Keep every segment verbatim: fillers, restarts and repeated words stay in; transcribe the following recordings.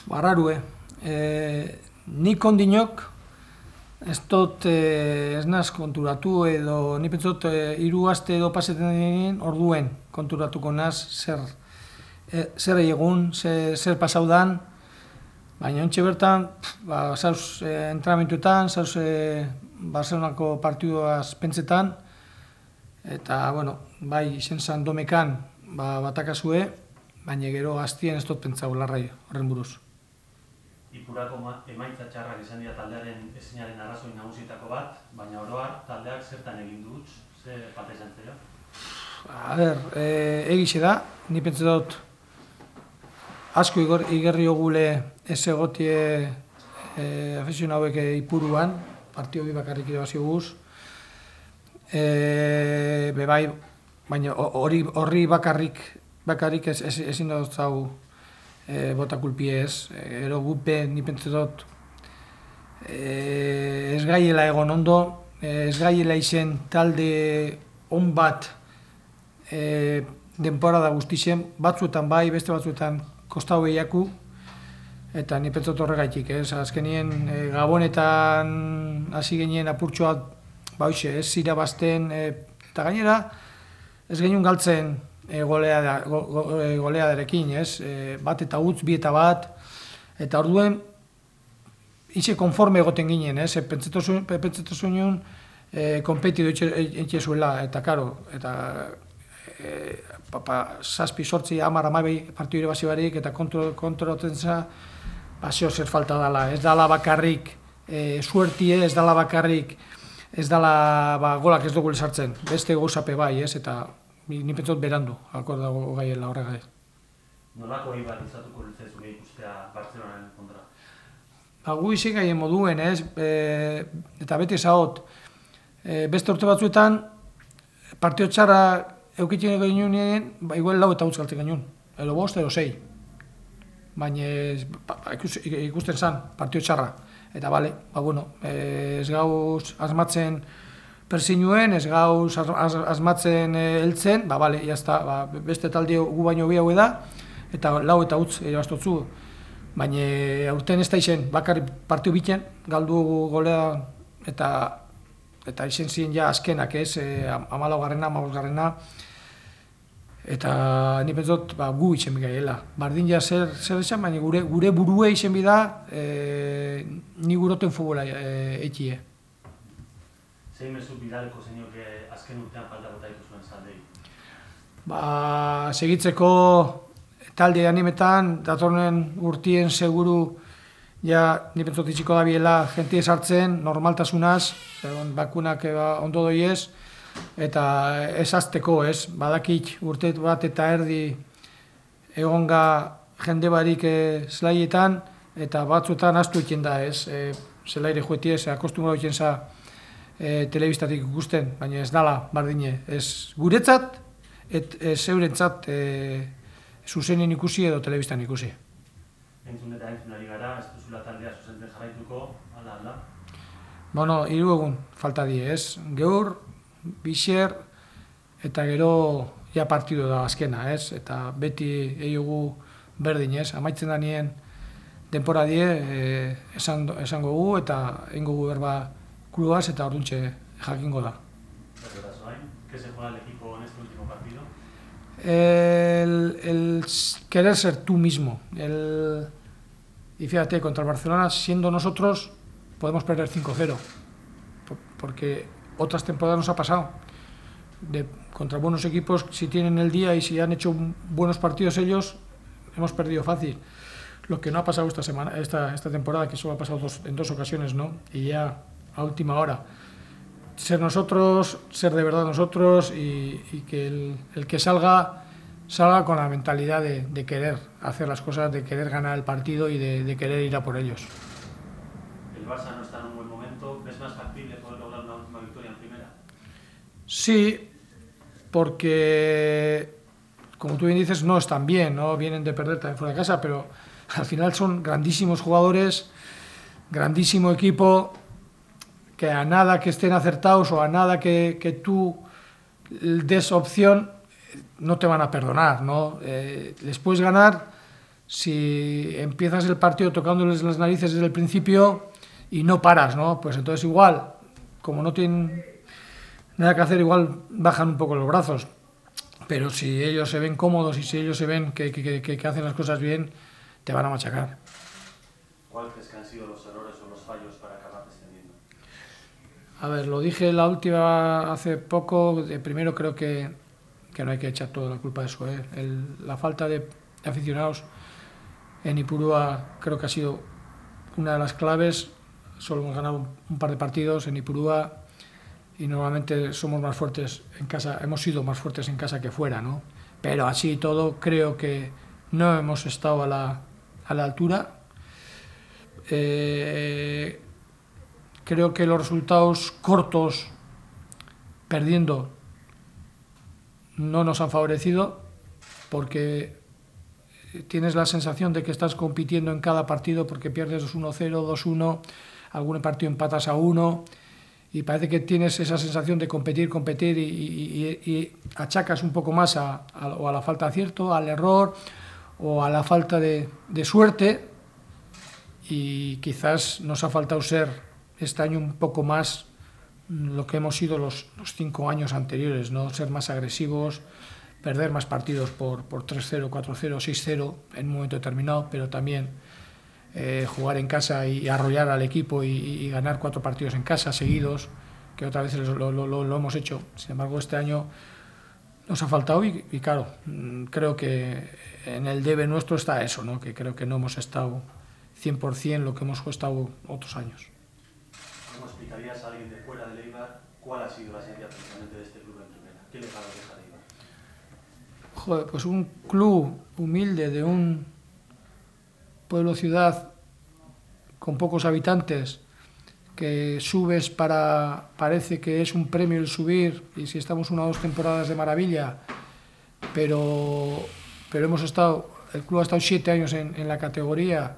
Barraru, eh? E, nik ondinok, ez dut, ez naz konturatu edo, ni pentsot, e, hiru aste edo paseten egin, orduen konturatuko naz, zer, e, zer egun, zer, zer pasaudan, baina ontsi bertan, ba, zauz e, entrenamentuetan, zauz e, Barcelonako partiduaz pentsetan, eta, bueno, bai, izen zan domekan, ba, batakazue, baina gero gaztien ez dut pentsau larrai horren buruz. Ipurako emaitza txarrak izan dira taldearen ezinaren arrazoi nagusietako bat, baina oro har, taldeak zertan egin dut, ze falta izan zera? A ber, e, egixe da, ni pentsa dut asko igerri ogule ez egotie e, afezion hauek Ipuruan, partio bi bakarrik irabazio guz, e, be bai, baina hori horri bakarrik bakarrik ez, ez, ezin dut zau e, bota kulpie ez, ero gupe ni pentsa dut e, ez gaiela egon ondo, ez gaiela izen talde on bat e, denporada guztixen, batzuetan bai, beste batzuetan kostau behiaku, eta ni pentsa dut horregaitik, ez, azkenien e, Gabonetan hasi genien apurtxoa, ba hoxe, ez irabazten, e, eta gainera, ez genuen galtzen E, golea, go, go, goleadarekin, ez? E, bat eta utz, bi eta bat, eta orduen ize konforme egoten ginen, ez? E, Pentsatu zuen e, konpetido etxe zuela, eta karo, eta e, papa, saspi, sortzi, amar, amabei partiu irabazi barik, eta kontrolatzen za, paseo zer falta dala, ez dala bakarrik e, suertie, ez dala bakarrik, ez dala ba, golak ez dugu sartzen, beste gozape bai, ez? Eta ni pentsot berandu, akordago gaiela horregai. Nolako hori bat izatuko lutzezue ikustea Barcelonaren kontra? Ba, gu izik gaien moduen, ez? E, eta beti zahot, e, beste urte batzuetan, partio txarra eukitzen genuen, ba, igual lau eta utz galtzen genuen, edo bost, edo sei. Baina ba, ikus, ikusten zan, partio txarra. Eta bale, ba, bueno, e, ez gauz asmatzen persinuen, ez gauz asmatzen heltzen, ba, bale, jazta, ba, beste talde gu baino bi hau da, eta lau eta utz irabaztotzu. Baina aurten ez da izen, bakar partiu biten, galdu golea, eta eta izen ziren ja azkenak, ez, e, amalau garrena, amabos garrena, eta ni pentsot, ba, gu izen bigaiela. Bardin ja zer, zer esan, baina gure, gure burue izen bida, e, ni guroten futbola e, eitie. Zein mezu bidaleko zenioke azken urtean falta bota dituzuen zaldei? Ba, segitzeko talde animetan, datorren urtien seguru, ja, ni pentsot itxiko da biela, jentie sartzen, normaltasunaz, egon, bakunak ba, ondo doiez, eta ez azteko, ez, badakik urte bat eta erdi egonga jende barik e, zelaietan, eta batzuetan astu egiten da, ez, e, zelaire juetiez, akostumra egiten za, E, telebistatik ikusten, baina ez dala bardine. Ez guretzat, et ez eurentzat e, zuzenin ikusi edo telebistan ikusi. Entzun eta entzunari gara, ez duzula taldea zuzenten jarraituko, ala, ala? Bueno, hiru egun falta die, ez? Geur, bixer, eta gero ja partido da azkena, ez? Eta beti eiogu berdin, ez? Amaitzen da nien denpora die, e, esan, esango gu, eta ingo gu berba klubaz eta orduntxe jakingo da. ¿Qué se juega el equipo en este último partido? El, el querer ser tú mismo. El, y fíjate, contra el Barcelona, siendo nosotros, podemos perder cinco cero. Porque otras temporadas nos ha pasado. De, contra buenos equipos, si tienen el día y si han hecho buenos partidos ellos, hemos perdido fácil. Lo que no ha pasado esta semana, esta, esta temporada, que solo ha pasado dos, en dos ocasiones, ¿no? Y ya a última hora. Ser nosotros, ser de verdad nosotros y, y que el, el que salga, salga con la mentalidad de, de querer hacer las cosas, de querer ganar el partido y de, de querer ir a por ellos. ¿El Barça no está en un buen momento? ¿Es más factible poder lograr una última victoria en primera? Sí, porque, como tú bien dices, no están bien, ¿no? Vienen de perder también fuera de casa, pero al final son grandísimos jugadores, grandísimo equipo, que a nada que estén acertados o a nada que, que tú des opción, no te van a perdonar, ¿no? Eh, les puedes ganar si empiezas el partido tocándoles las narices desde el principio y no paras, ¿no? Pues entonces igual, como no tienen nada que hacer, igual bajan un poco los brazos. Pero si ellos se ven cómodos y si ellos se ven que, que, que, que hacen las cosas bien, te van a machacar. ¿Cuáles crees que han sido los errores o los fallos para acabar descendiendo? A ver, lo dije la última hace poco. De primero creo que, que no hay que echar toda la culpa de eso, ¿eh? El, la falta de aficionados en Ipurúa creo que ha sido una de las claves. Solo hemos ganado un par de partidos en Ipurúa y normalmente somos más fuertes en casa, hemos sido más fuertes en casa que fuera, ¿no? Pero así y todo creo que no hemos estado a la, a la altura. Eh, creo que los resultados cortos, perdiendo, no nos han favorecido, porque tienes la sensación de que estás compitiendo en cada partido, porque pierdes dos uno cero, dos uno, algún partido empatas a uno, y parece que tienes esa sensación de competir, competir, y, y, y achacas un poco más a, a, o a la falta de acierto, al error, o a la falta de, de suerte, y quizás nos ha faltado ser este año un poco más lo que hemos sido los, los cinco años anteriores, ¿no? Ser más agresivos, perder más partidos por, por tres cero, cuatro cero, seis cero en un momento determinado, pero también eh, jugar en casa y arrollar al equipo y, y ganar cuatro partidos en casa seguidos, que otras veces lo, lo, lo, lo hemos hecho. Sin embargo, este año nos ha faltado y, y claro, creo que en el debe nuestro está eso, ¿no? Que creo que no hemos estado cien por cien lo que hemos estado otros años. ¿Cómo explicarías a alguien de fuera del Eibar cuál ha sido la esencia precisamente de este club en primera? ¿Qué le favorece al Eibar? Joder, pues un club humilde de un pueblo-ciudad con pocos habitantes, que subes para, parece que es un premio el subir, y si estamos una o dos temporadas de maravilla, pero, pero hemos estado, el club ha estado siete años en, en la categoría,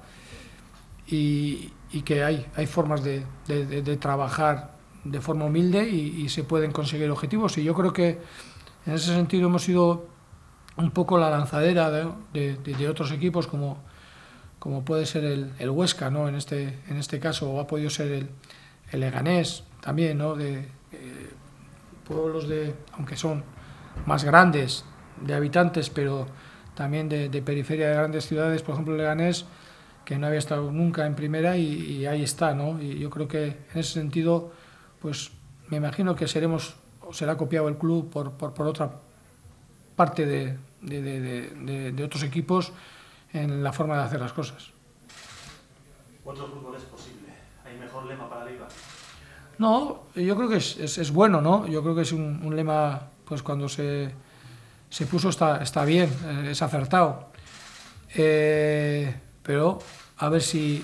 y, y que hay, hay formas de, de, de, de trabajar de forma humilde y, y se pueden conseguir objetivos, y yo creo que en ese sentido hemos sido un poco la lanzadera de, de, de otros equipos como, como puede ser el, el Huesca, ¿no? En este, en este caso, o ha podido ser el, el Leganés también, ¿no? De eh, pueblos de, aunque son más grandes de habitantes, pero también de, de periferia de grandes ciudades, por ejemplo el Leganés, que no había estado nunca en primera y, y ahí está, ¿no? Y yo creo que en ese sentido, pues me imagino que seremos, o será copiado el club por, por, por otra parte de, de, de, de, de otros equipos en la forma de hacer las cosas. ¿Otro fútbol es posible? ¿Hay mejor lema para la Liga? No, yo creo que es, es, es bueno, ¿no? Yo creo que es un, un lema, pues cuando se, se puso está, está bien, eh, es acertado. Eh, pero a ver si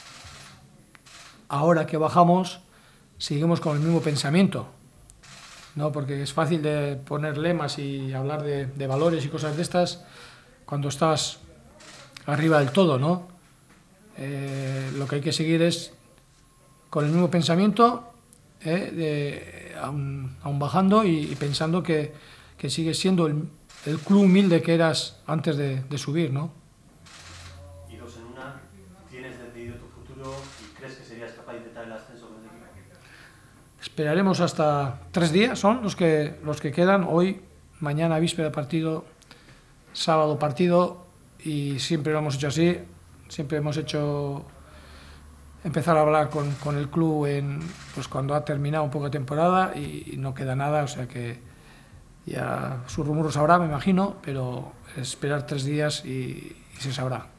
ahora que bajamos seguimos con el mismo pensamiento, ¿no? Porque es fácil de poner lemas y hablar de, de valores y cosas de estas cuando estás arriba del todo, ¿no? Eh, lo que hay que seguir es con el mismo pensamiento, eh, de, aún, aún bajando y, y pensando que, que sigues siendo el, el club humilde que eras antes de, de subir, ¿no? Y dos en una, ¿tienes decidido tu futuro y crees que serías capaz de intentar el ascenso con el equipo? Esperaremos hasta tres días, son los que, los que quedan, hoy, mañana víspera partido, sábado partido, y siempre lo hemos hecho así, siempre hemos hecho empezar a hablar con, con el club en, pues cuando ha terminado un poco de temporada y, y no queda nada, o sea que ya sus rumores habrá, me imagino, pero esperar tres días y, y se sabrá.